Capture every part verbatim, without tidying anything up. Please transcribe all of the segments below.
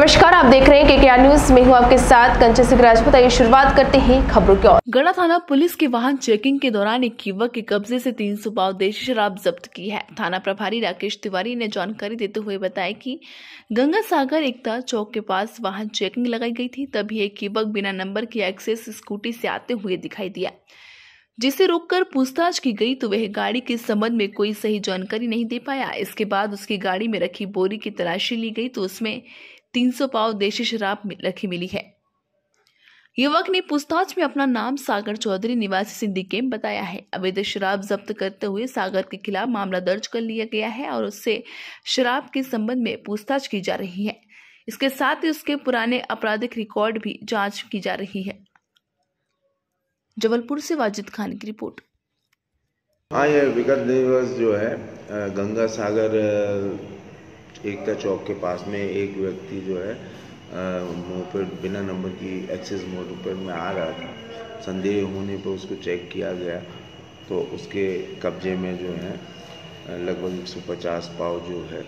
नमस्कार, आप देख रहे हैं केकेआर न्यूज में हूं आपके साथ कंचन सिंह राजपूत। आइए शुरुआत करते हैं खबरों की ओर। गढ़ा थाना पुलिस के वाहन चेकिंग के दौरान एक युवक के कब्जे से तीन सौ पाव देशी शराब जब्त की है। थाना प्रभारी राकेश तिवारी ने जानकारी देते हुए बताया कि गंगा सागर एकता चौक के पास वाहन चेकिंग लगाई गई थी, तभी एक युवक बिना नंबर की एक्सेस स्कूटी से आते हुए दिखाई दिया, जिसे रोककर पूछताछ की गई तो वह गाड़ी के संबंध में कोई सही जानकारी नहीं दे पाया। इसके बाद उसकी गाड़ी में रखी बोरी की तलाशी ली गई तो उसमें तीन सौ पाव देशी शराब रखी मिली है। युवक ने पूछताछ में अपना नाम सागर चौधरी निवासी सिंधी कैंप बताया है। अवैध शराब जब्त करते हुए सागर के खिलाफ मामला दर्ज कर लिया गया है और उससे शराब के संबंध में पूछताछ की जा रही है। इसके साथ ही उसके पुराने आपराधिक रिकॉर्ड भी जांच की जा रही है। जबलपुर से वाजिद खान की रिपोर्ट। हाँ, ये विगत दिवस जो है गंगा सागर एकता चौक के पास में एक व्यक्ति जो है मोपेड बिना नंबर की एक्सेस मोपेड में आ रहा था। संदेह होने पर उसको चेक किया गया तो उसके कब्जे में जो है लगभग एक सौ पचास पाव जो है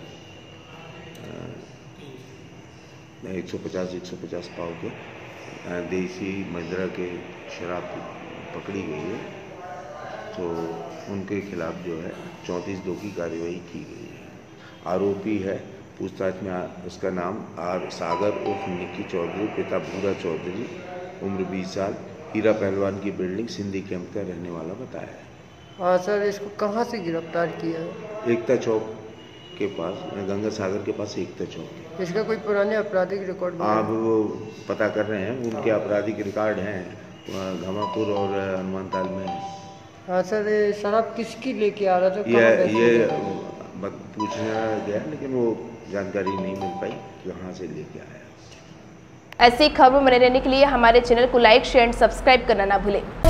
एक सौ पचास एक सौ पचास पाव के देसी मदिरा के शराब पकड़ी गई है, तो उनके खिलाफ जो है चौंतीस दो की कार्रवाई की गई है। आरोपी है, पूछताछ में उसका नाम आर सागर उर्फ निक्की चौधरी, पिता भूरा चौधरी, उम्र बीस साल, हीरा पहलवान की बिल्डिंग सिंधी कैंप का रहने वाला बताया है। हाँ सर, इसको कहाँ से गिरफ्तार किया है? एकता चौक के पास, गंगा सागर के पास एकता चौक। इसका कोई पुराने आपराधिक रिकॉर्ड? आप वो पता कर रहे हैं, उनके आपराधिक रिकॉर्ड हैं घमापुर और हनुमानताल में। हाँ सर, शराब किसकी लेके आ रहा था? ये ये पूछना गया लेकिन वो जानकारी नहीं मिल पाई कहाँ से लेके आया। ऐसी खबरों में रहने के लिए हमारे चैनल को लाइक, शेयर एंड सब्सक्राइब करना ना भूलें।